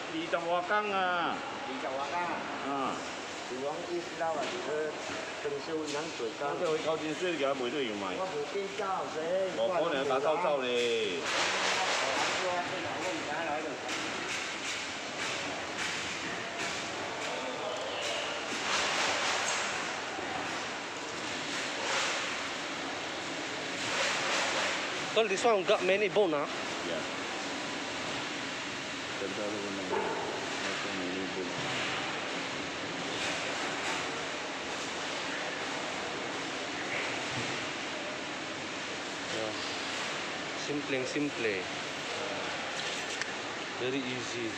20多工啊 20外工啊。 啊！ 就讲意思啦，就是装修人做工。 我这回靠近水，佮袂对用卖。 我无计较这。 无可能打到走咧。 So this one got many bone, huh? Yeah. Yeah. Simple. Very easy.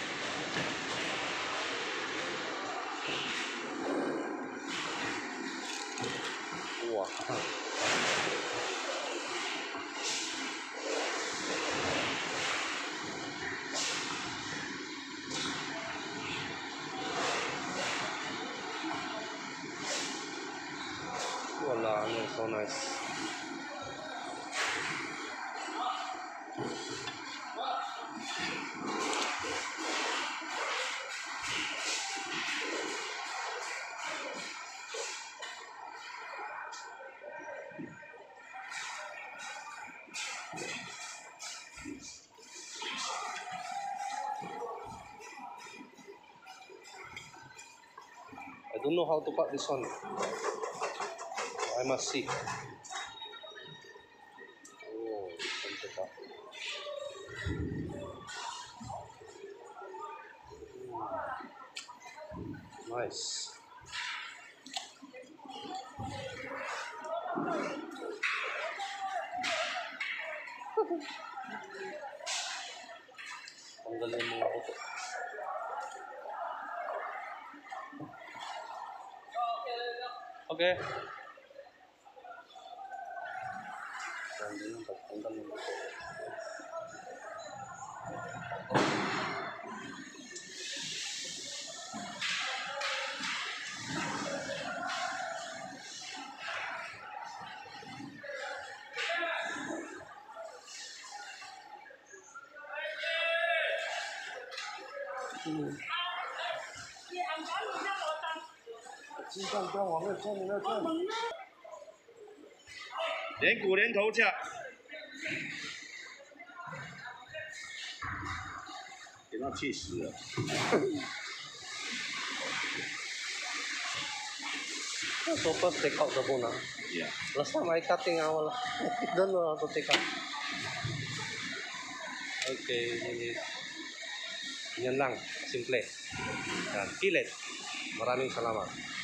Wow. Voila, so nice. I don't know how to cut this one. I must see. Oh, nice. Tanggalin mo ako. Okay. Tanggal mo. 连骨连头价，给他气死了。 So first take out the bone, huh? Yeah. Last time I cutting out. Don't know how to take out. Okay, yan lang, simple. Yan, kilit. Maraming salamat.